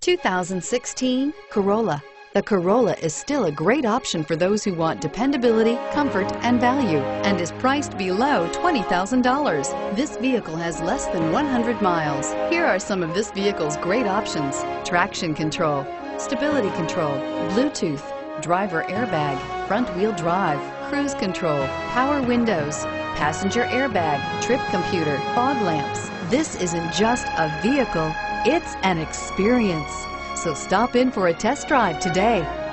2016 Corolla. The Corolla is still a great option for those who want dependability, comfort, and value, and is priced below $20,000. This vehicle has less than 100 miles. Here are some of this vehicle's great options: traction control, stability control, Bluetooth, driver airbag, front wheel drive, cruise control, power windows, passenger airbag, trip computer, fog lamps. This isn't just a vehicle, it's an experience. So stop in for a test drive today.